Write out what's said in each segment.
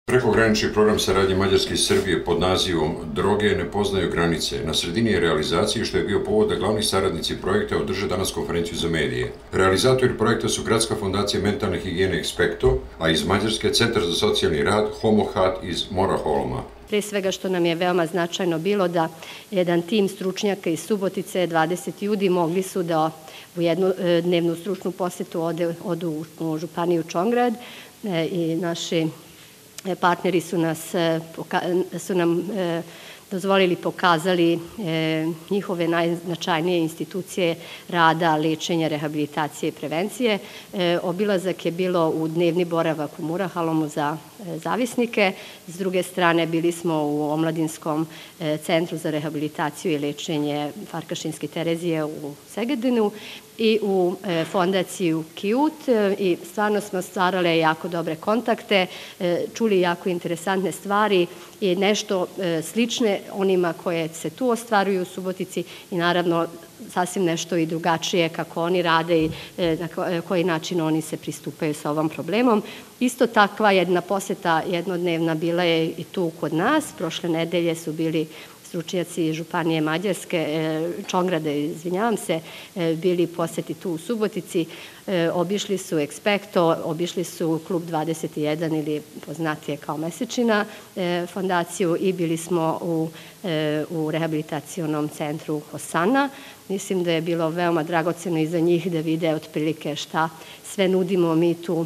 Prekogranični program saradnje Mađarske i Srbije pod nazivom Droge ne poznaju granice na sredini je realizacije, što je bio povod da glavni saradnici projekta održe danas konferenciju za medije. Realizatori projekta su Gradska fondacija mentalne higijene Expecto, a iz Mađarske Centar za socijalni rad Homohat iz Moraholma. Pre svega što nam je veoma značajno bilo da jedan tim stručnjaka iz Subotice, 20 ljudi, mogli su da u jednu dnevnu stručnu posetu odu u županiju Čongrad i naši partneri su nam dozvolili, pokazali njihove najznačajnije institucije rada, lečenja, rehabilitacije i prevencije. Obilazak je bilo u dnevni boravak u Murahalomu za zavisnike. S druge strane, bili smo u Omladinskom centru za rehabilitaciju i lečenje Farkašinske Terezije u Segedinu i u fondaciju Kijut i stvarno smo stvarali jako dobre kontakte, čuli jako interesantne stvari i nešto slične onima koje se tu ostvaruju u Subotici i naravno sasvim nešto i drugačije kako oni rade i na koji način oni se pristupaju sa ovom problemom. Isto takva jedna poseta jednodnevna bila je i tu kod nas. Prošle nedelje su bili stručnjaci Županije Mađarske, Čongrade, izvinjavam se, bili poseti tu u Subotici, obišli su Expecto, obišli su Klub 21 ili poznatije kao Mesečina fondaciju i bili smo u rehabilitacionom centru Hosana. Mislim da je bilo veoma dragoceno i za njih da vide otprilike šta sve nudimo mi tu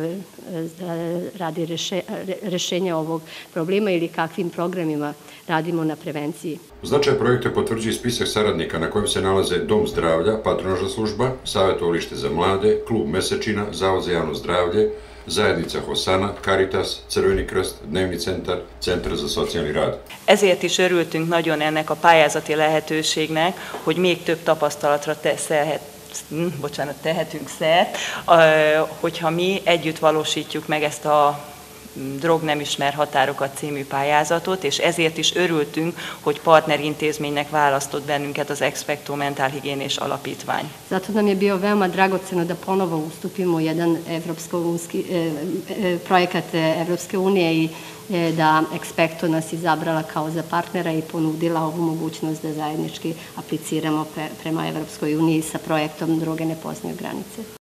radi rešenja ovog problema ili kakvim programima radimo na prevenciji. Značaj projekta potvrđuje spisak saradnika na kojem se nalaze Dom zdravlja, patronažna služba, savjetovalište za mlade, Klub Mesečina, Zavod za javno zdravlje, Zajednica Hosana, Caritas, Crveni krst, Dnevni centar, Centar za sociálni rád. Ezért is örültünk nagyon ennek a pályázati lehetőségnek, hogy még több tapasztalatra tehetünk szert, hogyha mi együtt valósítjuk meg ezt a Drog nem ismer határokat című pályázatot, és ezért is örültünk, hogy partnerintézménynek választott bennünket az Expecto Mentálhigiénés Alapítvány. Zato nam je bio veoma dragoceno da ponovo ustupimo u jedan projekat Evropske unije i da Expecto nas izabrala kao za partnera i ponudila ovu mogućnost da zajednički apliciramo prema Evropskoj uniji sa projektom Droge ne poznaju granice.